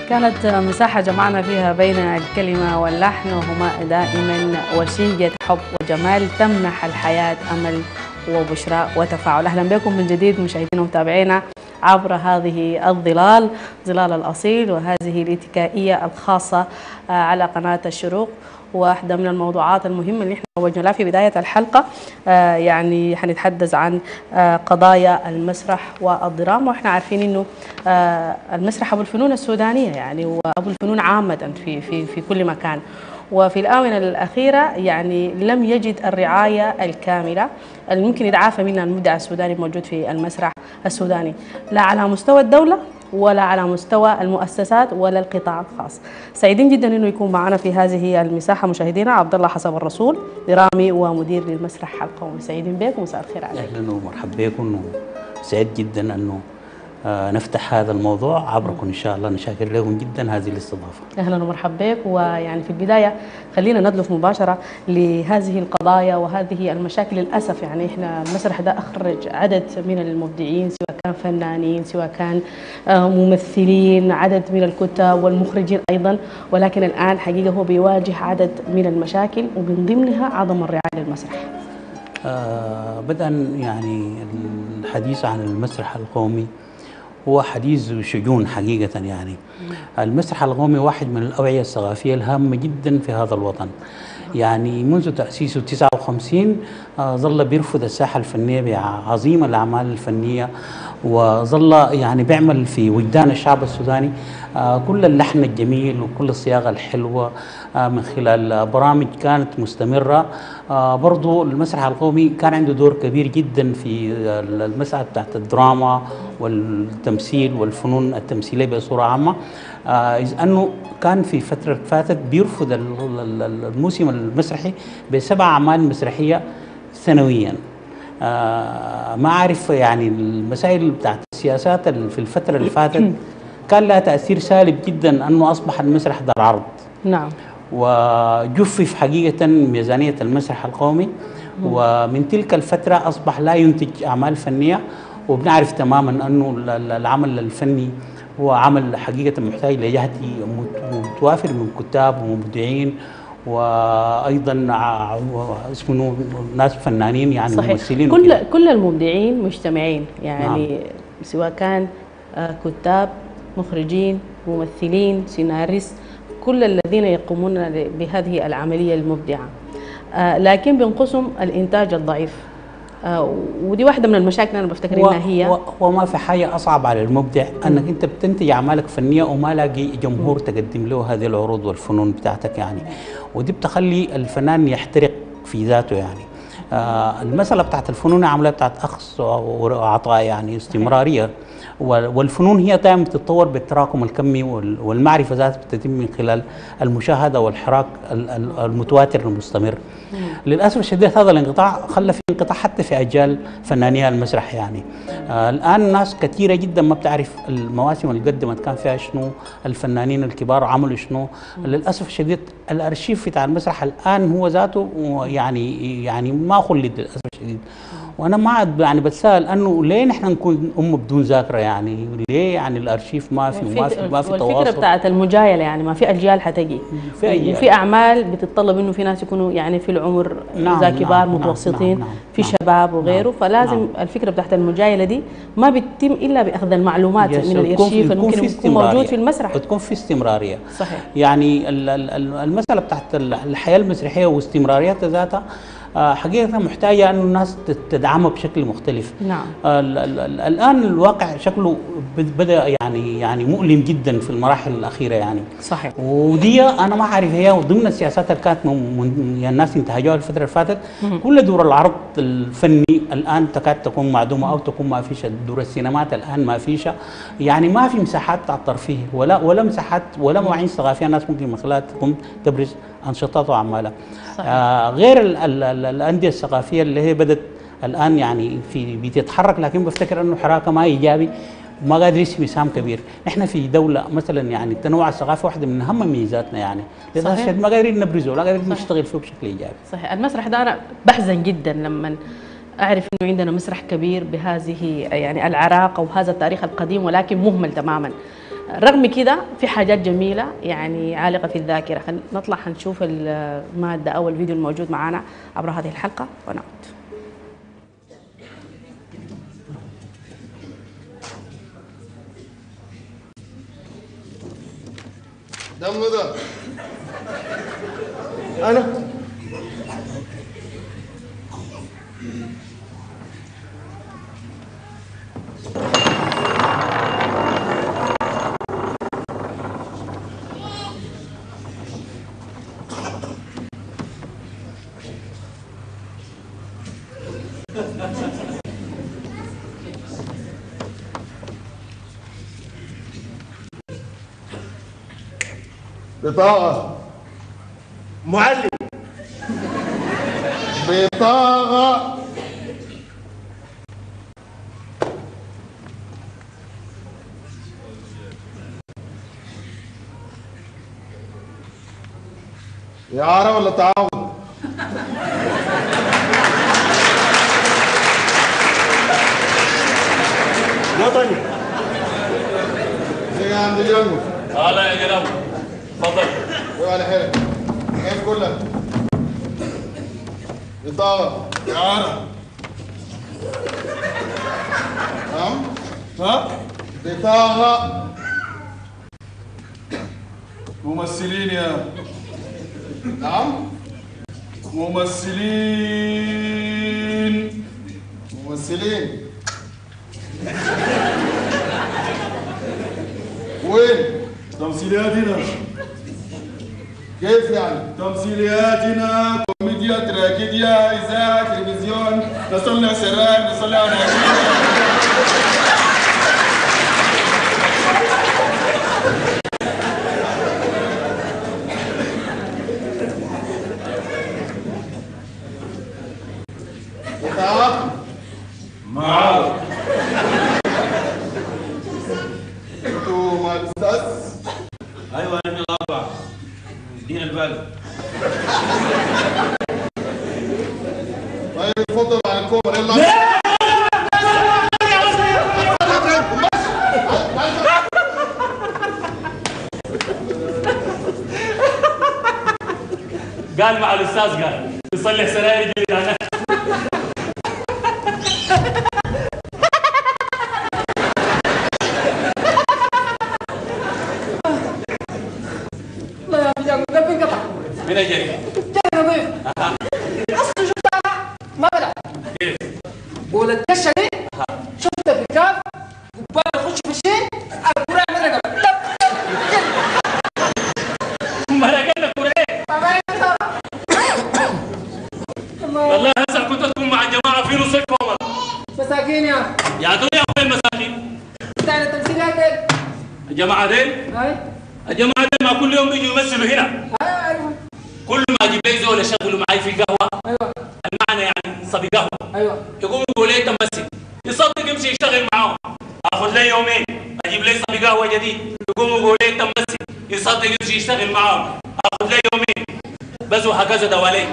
كانت مساحة جمعنا فيها بين الكلمة واللحن، وهما دائما وشيجة حب وجمال تمنح الحياة أمل وبشرى وتفاعل. أهلا بكم من جديد مشاهدينا ومتابعينا عبر هذه الظلال، ظلال الأصيل، وهذه الاتكائية الخاصة على قناة الشروق. واحدة من الموضوعات المهمة اللي احنا وجهنا لها في بداية الحلقة يعني حنتحدث عن قضايا المسرح والدراما، واحنا عارفين انه المسرح ابو الفنون السودانية يعني، وابو الفنون عامة في كل مكان. وفي الآونة الأخيرة يعني لم يجد الرعاية الكاملة اللي ممكن يتعافى منها المبدع السوداني الموجود في المسرح السوداني، لا على مستوى الدولة ولا على مستوى المؤسسات ولا القطاع الخاص. سعيدين جدا انه يكون معنا في هذه المساحه مشاهدينا عبد الله حسب الرسول، درامي ومدير للمسرح القومي. سعيدين بكم ومساء الخير عليكم. اهلا ومرحبا بكم، وسعيد جدا انه نفتح هذا الموضوع عبركم ان شاء الله. نشكر لكم جدا هذه الاستضافه. اهلا ومرحبا بك. ويعني في البدايه خلينا ندلف مباشره لهذه القضايا وهذه المشاكل. للاسف يعني احنا المسرح ده اخرج عدد من المبدعين، سواء كان فنانين سواء كان ممثلين، عدد من الكتاب والمخرجين ايضا، ولكن الان حقيقه هو بيواجه عدد من المشاكل ومن ضمنها عدم الرعايه للمسرح. بدءا يعني الحديث عن المسرح القومي هو حديث شجون حقيقة. يعني المسرح القومي واحد من الأوعية الثقافية الهامة جدا في هذا الوطن. يعني منذ تأسيسه 59 ظل بيرفض الساحة الفنية بعظيم الأعمال الفنية، وظل يعني بيعمل في وجدان الشعب السوداني كل اللحن الجميل وكل الصياغة الحلوة من خلال برامج كانت مستمرة. برضو المسرح القومي كان عنده دور كبير جدا في المسألة بتاعت الدراما والتمثيل والفنون التمثيلية بصورة عامة، إذ أنه كان في فترة فاتت بيرفض الموسم المسرحي ب7 أعمال مسرحية سنويا. ما أعرف يعني المسائل بتاعت السياسات في الفترة اللي فاتت كان لها تأثير سالب جدا، أنه أصبح المسرح دار عرض. نعم. وجفف حقيقة ميزانية المسرح القومي، ومن تلك الفترة أصبح لا ينتج أعمال فنية. وبنعرف تماما أنه العمل الفني هو عمل حقيقة محتاج لجهد متوافر من كتاب ومبدعين، وايضا اسمه ناس فنانين يعني. صحيح. ممثلين كل المبدعين مجتمعين يعني. نعم. سواء كان كتاب، مخرجين، ممثلين، سيناريست، كل الذين يقومون بهذه العملية المبدعة، لكن بينقصهم الإنتاج الضعيف. ودي واحدة من المشاكل أنا بفتكر إنها هي. وما في حاجة أصعب على المبدع أنك أنت بتنتج أعمالك فنية وما لاقي جمهور تقدم له هذه العروض والفنون بتاعتك يعني. ودي بتخلي الفنان يحترق في ذاته يعني. المسألة بتاعت الفنون العملية بتاعت أخذ وعطاء يعني، استمرارية. والفنون هي دائما بتتطور بالتراكم الكمي، والمعرفة ذاتها بتتم من خلال المشاهدة والحراك المتواتر المستمر. للأسف الشديد هذا الانقطاع خلى في انقطاع حتى في أجيال فنانية المسرح يعني. الآن ناس كثيرة جدا ما بتعرف المواسم اللي قدمت كان فيها شنو، الفنانين الكبار عملوا شنو. للأسف الشديد الأرشيف بتاع المسرح الآن هو ذاته يعني ما خلد للأسف الشديد. وانا ما عاد يعني بتساءل انه ليه نحن نكون بدون ذاكره يعني؟ ليه يعني الارشيف ما في تواصل؟ والفكره بتاعت المجايله يعني ما في اجيال حتجي، وفي اعمال بتتطلب انه في ناس يكونوا يعني في العمر اذا كبار متوسطين، في شباب وغيره. فلازم الفكره بتاعت المجايله دي ما بتتم الا باخذ المعلومات من الارشيف اللي ممكن يكون موجود في المسرح، وتكون في استمراريه. صحيح. يعني المساله بتاعت الحياه المسرحيه واستمراريتها ذاتها حقيقة محتاجة أن الناس تدعمها بشكل مختلف. نعم. الآن الواقع شكله بدأ يعني مؤلم جدا في المراحل الأخيرة يعني. صحيح. ودي أنا ما أعرف هي ضمن السياسات اللي كانت يعني الناس انتهجوها الفترة اللي فاتت. كل دور العرض الفني الآن تكاد تكون معدومة أو تكون ما فيش. دور السينمات الآن ما فيش، يعني ما في مساحات على الترفيه ولا مساحات ولا مواعين ثقافية الناس ممكن من خلالها تقوم تبرز أنشطتها وأعمالها. غير الأندية الثقافية اللي هي بدت الآن يعني بتتحرك، لكن بفتكر أنه حراكها ما إيجابي، ما قادر يسوي سهم كبير. نحن في دولة مثلا يعني التنوع الثقافي واحدة من أهم ميزاتنا يعني. للأسف ما قادرين نبرزه ولا قادرين نشتغل فيه بشكل إيجابي. صحيح. المسرح ده أنا بحزن جدا لما أعرف أنه عندنا مسرح كبير بهذه يعني العراقة وهذا التاريخ القديم ولكن مهمل تماما. رغم كده في حاجات جميله يعني عالقه في الذاكره. نطلع هنشوف الماده او الفيديو الموجود معنا عبر هذه الحلقه ونعود. دم ده انا بطاقة معلم بطاقة إعارة ولا تعاون؟ وطني زي عند اليوم. لا يا جناب تفضل. ايوه على حلو. كيف كلها؟ بطاقة إعارة. نعم؟ ها؟ بطاقة ممثلين يا نعم؟ ممثلين ممثلين وين؟ تمثيلياتنا كيف يعني؟ تمثيلياتنا كوميديا تراجيديا إذاعة تلفزيون نصلي على سراج نصلي على نبينا. بطاقة معاذ انتوا مع الأستاذ؟ ايوه انا من الاربعه دين البلد. طيب اتفضل على الكومر يلا. قال مع الاستاذ قال يصلح سراير جديد انا. من اجل نظيف اصلا شفتها ما بلع كيف؟ والدشه دي شفتها في كاف قبال اخش في الشيء الكوره من رقبه مرقنا كوريه. والله هسه كنت تكون مع الجماعه في نص الكومر. مساكين يا يعطوني وين المساكين؟ بتاع التمثيليات دي الجماعه ديل هاي الجماعه ديل ما كل يوم بيجوا يمثلوا هنا. ايوه كل ما اجيب لي زول اشغله معي في قهوه ايوه المعنى يعني صبي قهوه ايوه يقوم يقول لي تمثل يصدق يمشي يشتغل معاهم. اخذ لي يومين اجيب لي صبي قهوه جديد يقوم يقول لي تمثل يصدق يمشي يشتغل معاهم. اخذ لي يومين بس وهكذا دوالي.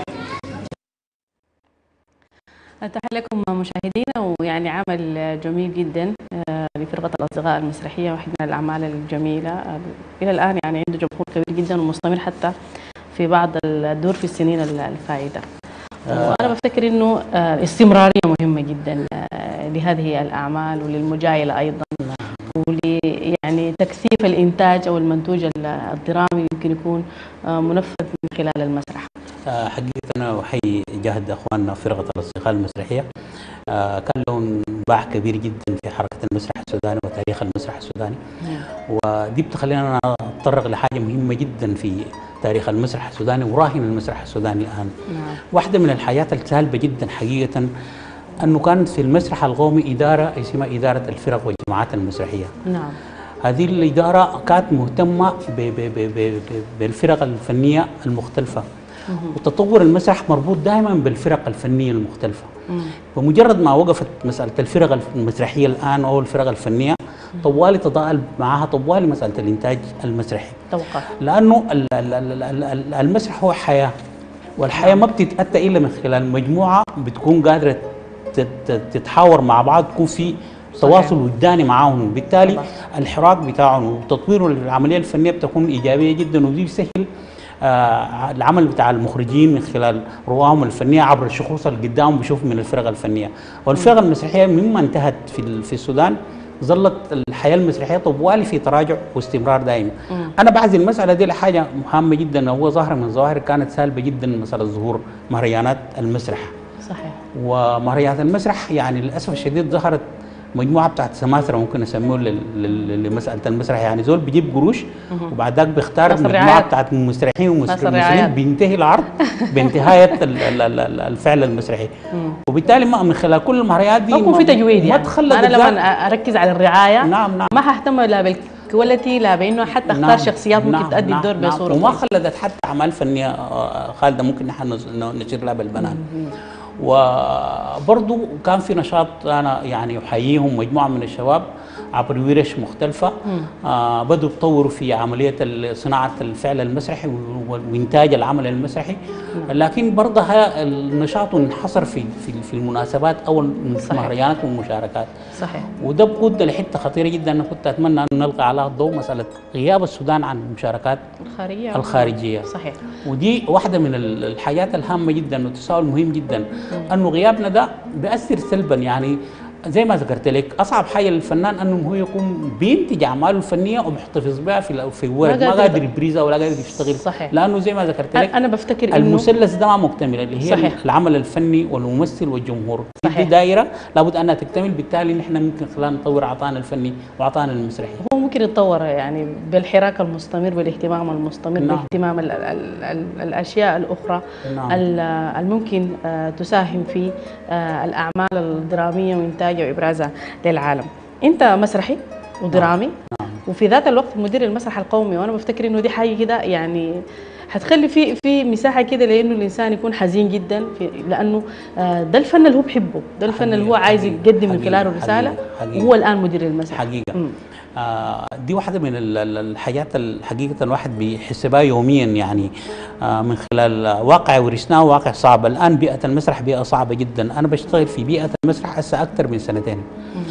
تحية لكم مشاهدينا، ويعني عمل جميل جدا لفرقة الأصدقاء المسرحية، واحد من الأعمال الجميلة إلى الآن يعني عنده جمهور كبير جدا ومستمر حتى في بعض الدور في السنين الفائتة. وأنا بفتكر إنه استمرارية مهمة جدا لهذه الأعمال وللمجايلة أيضا، يعني تكثيف الإنتاج أو المنتوج الدرامي يمكن يكون منفذ من خلال المسرح. حقيقة أنا أحيي جهد أخواننا فرقة الأصدقاء المسرحية، كان لهم باع كبير جدا في حركة المسرح السوداني وتاريخ المسرح السوداني. ودي بتخلينا نتطرق لحاجة مهمة جدا في تاريخ المسرح السوداني وراهن المسرح السوداني الآن. واحدة من الحاجات السالبة جدا حقيقة أنه كانت في المسرح القومي إدارة اسمها إدارة الفرق والجماعات المسرحية. نعم. هذه الإدارة كانت مهتمة بالفرق الفنية المختلفة، وتطور المسرح مربوط دائما بالفرق الفنية المختلفة. بمجرد ما وقفت مسألة الفرق المسرحية الآن أو الفرق الفنية، طوالي تضاءل معها طوالي مسألة الإنتاج المسرحي، توقف. لأنه المسرح هو حياة، والحياة ما بتتأتى إلا من خلال مجموعة بتكون قادرة تتحاور مع بعض، تكون في تواصل وجداني معاهم، بالتالي الحراك بتاعهم وتطوير العمليه الفنيه بتكون ايجابيه جدا، ودي بيسهل العمل بتاع المخرجين من خلال رواهم الفنيه عبر الشخوص اللي قدامهم بيشوفوا من الفرق الفنيه. والفرق المسرحيه مما انتهت في السودان ظلت الحياه المسرحيه طوالي في تراجع واستمرار دائم. انا بعزي المساله دي لحاجه مهمه جدا، هو ظاهره من ظواهر كانت سالبه جدا، مساله ظهور مهرجانات المسرح. صحيح. ومهرجانات المسرح يعني للاسف الشديد ظهرت مجموعه بتاعت سماسره ممكن اسميه لمساله المسرح، يعني زول بيجيب قروش وبعد ذاك بيختار مجموعه بتاعت ممثلين وممثلين بينتهي العرض بانتهايه الفعل المسرحي. وبالتالي من خلال كل المهرجانات دي يكون في تجويد، يعني انا لما اركز على الرعايه نعم ما ههتم لا بالكواليتي لا بانه حتى اختار شخصيات ممكن تؤدي الدور بصوره وما خلدت حتى اعمال فنيه خالده ممكن نحن نشير لها بالبنان. وبرضو كان في نشاط انا يعني احييهم مجموعه من الشباب عبر ورش مختلفه بدوا يطوروا في عمليه صناعه الفعل المسرحي وانتاج العمل المسرحي، لكن برضه النشاط انحصر في المناسبات او المهرجانات والمشاركات. صحيح. وده بقود لحته خطيره جدا، انا كنت اتمنى ان نلقى عليها الضوء، مساله غياب السودان عن المشاركات الخارجيه. صحيح. ودي واحده من الحاجات الهامه جدا وتساؤل مهم جدا، انه غيابنا ده بيأثر سلبا. يعني زي ما ذكرت لك اصعب حاجه للفنان انه هو يكون بينتج اعماله الفنيه ومحتفظ بها في ورق، ما قادر يبرزها ولا قادر يشتغل. صحيح. لانه زي ما ذكرت لك انا بفتكر انه المثلث ده ما مكتمل، اللي هي صحيح. العمل الفني والممثل والجمهور. صحيح. دي دائره لابد انها تكتمل، بالتالي نحن ممكن خلال نطور عطانا الفني وعطانا المسرحي. هو ممكن يتطور يعني بالحراك المستمر، بالاهتمام المستمر، باهتمام الاشياء الاخرى الممكن تساهم في الاعمال الدراميه وانتاجها وابرازها للعالم. انت مسرحي ودرامي وفي ذات الوقت مدير المسرح القومي، وانا بفتكر انه دي حاجه كده يعني حتخلي في مساحه كده لانه الانسان يكون حزين جدا لانه ده الفن اللي هو بحبه، ده الفن اللي هو عايز يقدم من خلاله رساله، وهو الان مدير المسرح حقيقه. دي واحدة من الحاجات الحقيقة الواحد بيحس بها يوميا، يعني من خلال واقع ورثناه، واقع صعب. الآن بيئة المسرح بيئة صعبة جدا، أنا بشتغل في بيئة المسرح هسه أكثر من سنتين،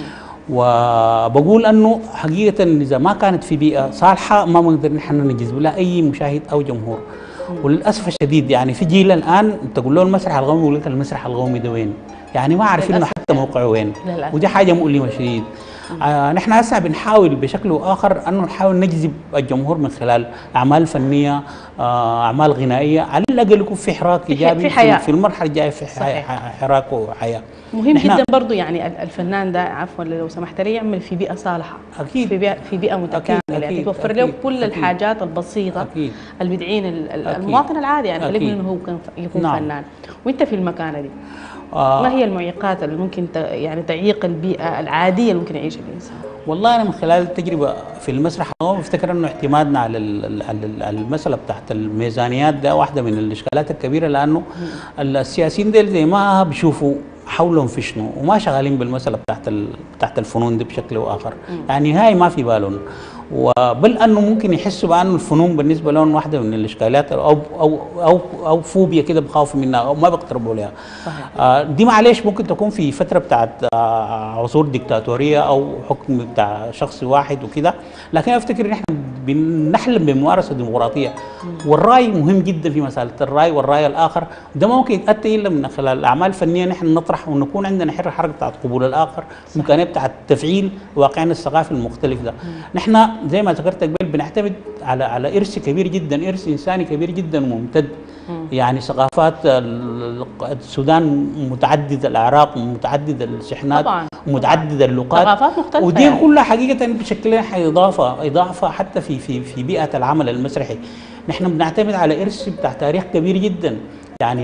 وبقول أنه حقيقة إذا ما كانت في بيئة صالحة ما بنقدر نحن نجذب لها أي مشاهد أو جمهور. وللأسف الشديد يعني في جيل الآن تقول له المسرح القومي يقول لك المسرح القومي ده وين؟ يعني ما عارفين حتى موقعه وين، ودي حاجة مؤلمة شديد. نحن هسه بنحاول بشكل اخر انه نحاول نجذب الجمهور من خلال اعمال فنيه، اعمال غنائيه، على الاقل يكون في حراك ايجابي في المرحله الجايه، في حراك وحياه. مهم جدا برضه يعني الفنان ده عفوا لو سمحت لي يعمل في بيئه صالحه، اكيد في بيئه متكامله، يعني توفر له كل الحاجات البسيطه اللي بتعين المواطن العادي، يعني خليه انه هو يكون فنان. وانت في المكانه دي ما هي المعيقات اللي ممكن يعني تعيق البيئة العادية اللي ممكن يعيشها الإنسان؟ والله أنا من خلال التجربة في المسرح بفتكر إنه اعتمادنا على المسألة بتاعت الميزانيات ده واحدة من الإشكالات الكبيرة، لأنه السياسيين ديل زي ما بيشوفوا حولهم في شنو وما شغالين بالمسألة بتاعت الفنون دي بشكل أو آخر، يعني هاي ما في بالهم، وبل انه ممكن يحسوا بانه الفنون بالنسبه لهم واحده من الاشكالات او فوبيا كده بخافوا منها او ما بيقتربوا لها. دي معلش ممكن تكون في فتره بتاعت عصور ديكتاتوريه او حكم بتاع شخص واحد وكده، لكن افتكر ان احنا بنحلم بممارسه ديمقراطيه، والراي مهم جدا في مساله الراي والراي الاخر، ده ما ممكن يتاتى الا من خلال الاعمال الفنيه نحن نطرح ونكون عندنا حركه بتاعت قبول الاخر، امكانيه بتاعت تفعيل واقعنا الثقافي المختلف ده. نحن زي ما ذكرت قبل بنعتمد على ارث كبير جدا، ارث انساني كبير جدا ممتد، يعني ثقافات السودان متعدده الاعراق ومتعدده الشحنات ومتعدده اللغات، ثقافات مختلفه، ودي يعني كلها حقيقه بشكل اضافه حتى في بيئه العمل المسرحي. نحن بنعتمد على ارث بتاع تاريخ كبير جدا، يعني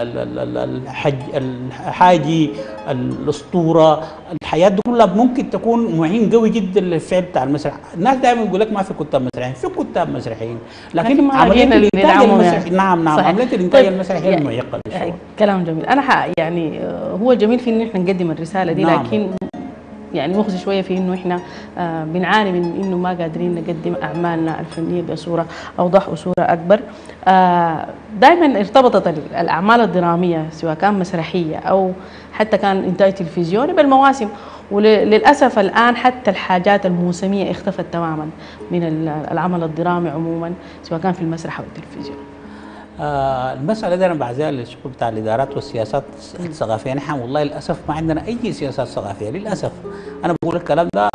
الحاجي، الاسطوره، الحياه دي كلها ممكن تكون معين قوي جدا للفعل بتاع المسرح. الناس دائما يقول لك ما في كتاب مسرحيين، في كتاب مسرحيين، لكن عمليه الانتاج المسرحي نعم عمليه الانتاج المسرحي هي المعيقه. كلام جميل. انا يعني هو جميل في ان احنا نقدم الرساله دي، لكن يعني مخزي شويه في انه احنا بنعاني من انه ما قادرين نقدم اعمالنا الفنيه بصوره اوضح وصوره اكبر. دائما ارتبطت الاعمال الدراميه سواء كان مسرحيه او حتى كان انتاج تلفزيوني بالمواسم، وللاسف الان حتى الحاجات الموسميه اختفت تماما من العمل الدرامي عموما، سواء كان في المسرح او التلفزيون. المسألة دي أنا بعزها للشغل بتاع الإدارات والسياسات الثقافية. نحن والله للأسف ما عندنا أي سياسات ثقافية للأسف. أنا بقول الكلام ده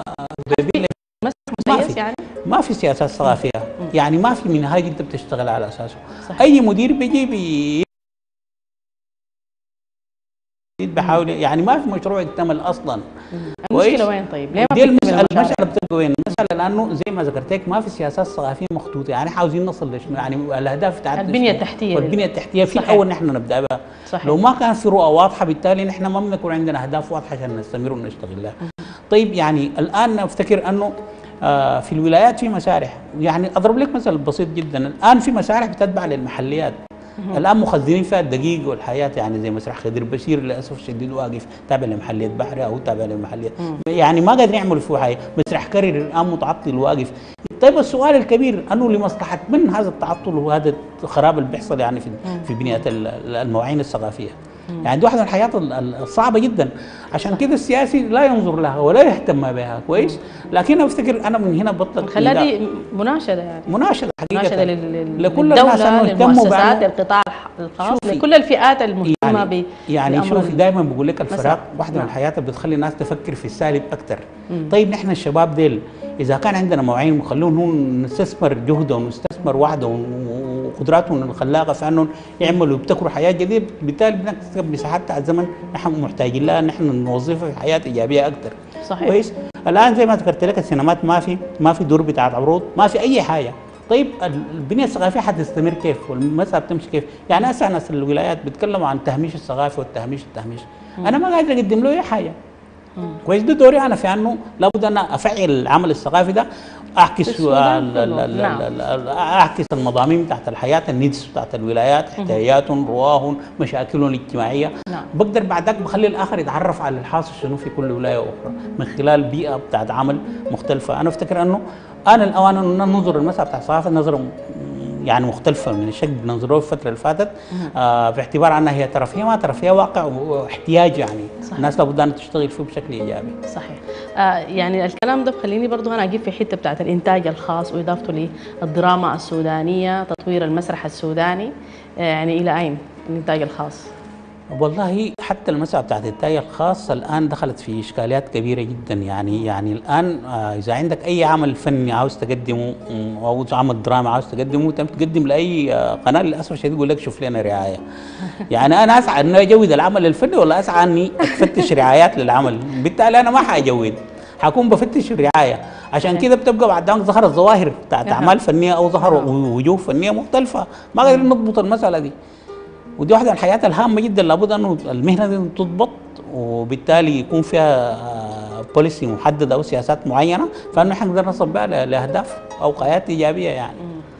ما في سياسات ثقافية، يعني ما في منهاج أنت بتشتغل على أساسه. صحيح. أي مدير بيجي بحاول، يعني ما في مشروع يكتمل اصلا. المشكله وين طيب؟ ليه دي المساله بتبقى وين؟ المساله لانه زي ما ذكرتك ما في سياسات ثقافيه مخطوطه، يعني عاوزين نصل لشنو؟ يعني الاهداف بتاعتنا البنيه التحتيه، والبنيه التحتيه في الاول نحن نبدا بها. لو ما كان في رؤى واضحه بالتالي نحن ما بنكون عندنا اهداف واضحه عشان نستمر ونشتغل لها. طيب يعني الان نفتكر انه في الولايات في مسارح، يعني اضرب لك مثل بسيط جدا، الان في مسارح بتتبع للمحليات. الان مخزنين فيها الدقيق والحياه، يعني زي مسرح خضر بشير للاسف الشديد واقف تابع لمحليه بحري او تابع لمحليه، يعني ما قادرين يعملوا فيه حاجه. مسرح كرير الان متعطل واقف. طيب السؤال الكبير انه لمصلحه من هذا التعطل وهذا الخراب اللي بيحصل يعني في بنيه المواعين الثقافيه؟ يعني دي واحده من الحياه الصعبه جدا. عشان كده السياسي لا ينظر لها ولا يهتم بها كويس. لكن انا بفتكر انا من هنا بطل خليها دي مناشده، يعني مناشده حقيقه مناشده لكل الناس انه يهتموا للمؤسسات، للقطاع الخاص، لكل الفئات المهتمه يعني شوفي دايما بقول لك الفراغ واحده من الحياه اللي بتخلي الناس تفكر في السالب اكثر. طيب نحن الشباب ديل اذا كان عندنا مواعين وخلوهم نستثمر جهدهم ونستثمر وعدهم وقدراتهم الخلاقه في انهم يعملوا ويبتكروا حياه جديده، بالتالي بنكسب مساحات بتاع الزمن نحن محتاجين لها نحن نوظفها في حياه ايجابيه اكثر. صحيح. كويس. الان زي ما ذكرت لك السينمات ما في دور بتاعت عروض، ما في اي حاجه. طيب البنيه الثقافيه حتستمر كيف؟ والمسألة بتمشي كيف؟ يعني هسه ناس الولايات بيتكلموا عن التهميش الثقافي والتهميش. انا ما قادر اقدم له اي حاجه. كويس. ده دوري انا في انه لابد ان افعل العمل الثقافي ده، اعكس اعكس المضامين بتاعت الحياه، النيدز بتاعت الولايات، احتياجاتهم، رواهم، مشاكلهم الاجتماعيه. بقدر بعد ذاك بخلي الاخر يتعرف على الحاصل شنو في كل ولايه اخرى من خلال بيئه بتاعت عمل مختلفه. انا افتكر انه انا الاوان انه ننظر المسألة بتاع الثقافه نظره يعني مختلفه من الشكل اللي نظروه في الفتره اللي فاتت، باعتبار انها هي ترفيه ما ترفيه واقع واحتياج، يعني صحيح. الناس لابد ان تشتغل فيه بشكل ايجابي. صحيح. يعني الكلام ده بخليني برضه انا اجيب في حته بتاعت الانتاج الخاص واضافته للدراما السودانيه، تطوير المسرح السوداني، يعني الى اين الانتاج الخاص؟ والله حتى المسألة بتاعت الإنتاج الخاص الآن دخلت في إشكاليات كبيرة جدا. يعني الآن إذا عندك أي عمل فني عاوز تقدمه أو عمل دراما عاوز تقدمه، تقدم لأي قناة للأسف الشديد يقول لك شوف لنا رعاية. يعني أنا أسعى إنه أجود العمل الفني ولا أسعى إني أفتش رعايات للعمل؟ بالتالي أنا ما حأجود، حكون بفتش الرعايه. عشان كده بتبقى بعد ذلك ظهرت ظواهر بتاعت اعمال فنيه او ظهر وجوه فنيه مختلفه، ما قادرين نضبط المساله دي. ودي واحده من الحاجات الهامه جدا لابد انه المهنه دي تضبط، وبالتالي يكون فيها بوليسي محدده او سياسات معينه، فانه احنا نقدر نصل بها لاهداف او غايات ايجابيه يعني.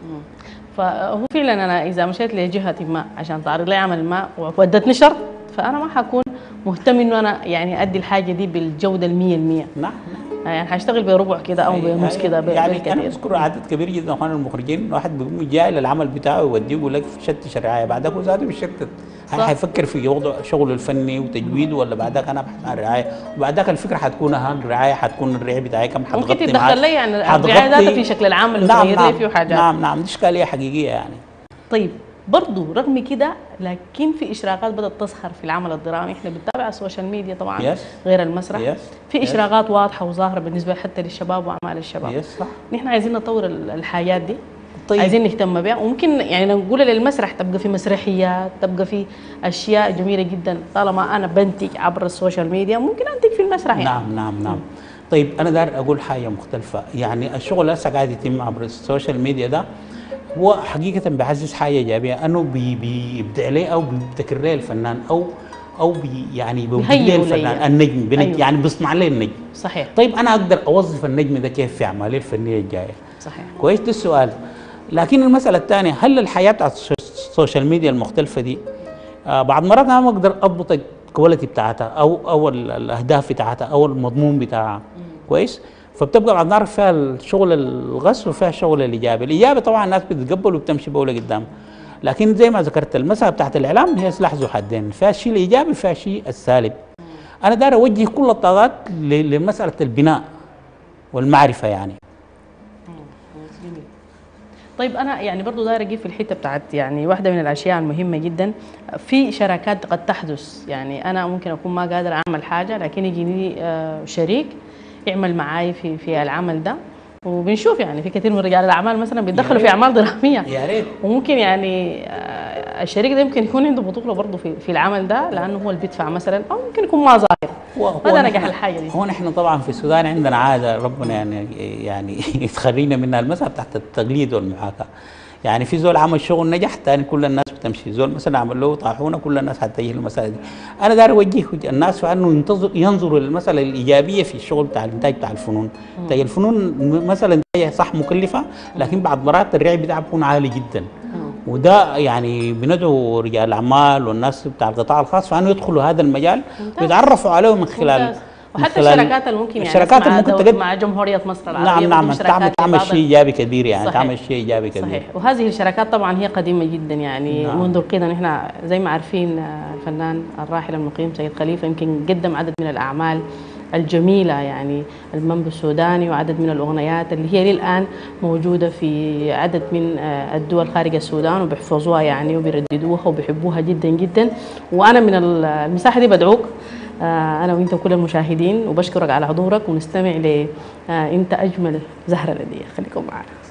فهو فعلا انا اذا مشيت لجهه ما عشان تعرض لي عمل ما وودتني شرط، فانا ما حكون مهتم انه انا يعني ادي الحاجه دي بالجوده ال100%. نعم. يعني حاشتغل بربع كده او بنص كده يعني انا بذكر عدد كبير جدا من المخرجين واحد بيقوم جاي للعمل بتاعه يوديه يقول لك شتش الرعايه، بعدك هو ذاته بيشتت. هل حيفكر في وضع شغله الفني وتجويده ولا بعدك انا ابحث عن الرعايه؟ وبعدك الفكره حتكون الرعايه حتكون الرعايه بتاعي كم حتغطي ممكن تدخل لي يعني الرعايه ذاتها في شكل العمل وتغير لي فيه حاجات. نعم دي اشكاليه حقيقيه يعني. طيب برضه رغم كده لكن في اشراقات بدات تظهر في العمل الدرامي، احنا بنتابع السوشيال ميديا طبعا غير المسرح، في اشراقات واضحه وظاهره بالنسبه حتى للشباب واعمال الشباب. صح. نحن عايزين نطور الحاجات دي. طيب. عايزين نهتم بها، وممكن يعني نقول للمسرح تبقى في مسرحيات، تبقى في اشياء جميله جدا. طالما انا بنتج عبر السوشيال ميديا ممكن انتج في المسرح يعني. نعم. طيب انا داير اقول حاجه مختلفه، يعني الشغل هسه قاعد يتم عبر السوشيال ميديا ده هو حقيقة بيعزز حاجة إيجابية، أنه بيبدع ليه أو بيبتكر ليه الفنان أو يعني بيوجد ليه الفنان النجم. أيوه. يعني بيصنع ليه النجم. صحيح. طيب أنا أقدر أوظف النجم ده كيف في أعمالي الفنية الجاية؟ صحيح. كويس. ده السؤال. لكن المسألة الثانية، هل الحياة بتاعت السوشيال ميديا المختلفة دي بعض مرات أنا ما أقدر أضبط الكواليتي بتاعتها أو الأهداف بتاعتها أو المضمون بتاعها. كويس؟ فبتبقى بعد نعرف فيها الشغل الغصب وفيها الشغل الايجابي. الايجابي طبعا الناس بتتقبل وبتمشي بوله قدام، لكن زي ما ذكرت المساله بتاعت الاعلام هي سلاح ذو حدين، فيها الشيء الايجابي فيها الشيء السالب. انا داير اوجه كل الطاقات لمساله البناء والمعرفه يعني. طيب انا يعني برضو داير اجي في الحته بتاعت يعني واحده من الاشياء المهمه جدا في شراكات قد تحدث. يعني انا ممكن اكون ما قادر اعمل حاجه لكن يجيني شريك يعمل معاي في العمل ده، وبنشوف يعني في كثير من رجال الاعمال مثلا بيتدخلوا في اعمال دراميه. يا ريت. وممكن يعني الشريك ده يمكن يكون عنده بطوله برضه في العمل ده لانه هو اللي بيدفع مثلا، او ممكن يكون ما ظاهر. هذا نجح الحاجه دي. هو نحن طبعا في السودان عندنا عاده ربنا يعني يتخرينا منها، المساله تحت التقليد والمحاكاه. يعني في زول عمل شغل نجح ثاني كل الناس بتمشي، زول مثلا عمل له طاحونه كل الناس حتجي المساله دي. انا داير اوجه الناس في انه ينظروا للمساله الايجابيه في الشغل بتاع الانتاج بتاع الفنون. انتاج الفنون مثلا صح مكلفه، لكن بعض مرات الريع بتاعها بيكون عالي جدا. وده يعني بندعو رجال الاعمال والناس بتاع القطاع الخاص فانه يدخلوا هذا المجال ويتعرفوا عليه من خلال وحتى الشركات اللي ممكن يعني الشركات اللي ممكن تقدم مع جمهوريه مصر العربيه. نعم تعمل شيء ايجابي كبير يعني. تعمل شيء ايجابي كبير. صحيح. وهذه الشركات طبعا هي قديمه جدا يعني. منذ القدم نحن زي ما عارفين الفنان الراحل المقيم سيد خليفه يمكن قدم عدد من الاعمال الجميله يعني المنبع السوداني، وعدد من الاغنيات اللي هي للان موجوده في عدد من الدول خارج السودان وبيحفظوها يعني وبيرددوها وبيحبوها جدا جدا. وانا من المساحه دي بدعوك انا وانت وكل المشاهدين وبشكرك على حضورك، ونستمع ل انت اجمل زهره لدي. خليكم معنا.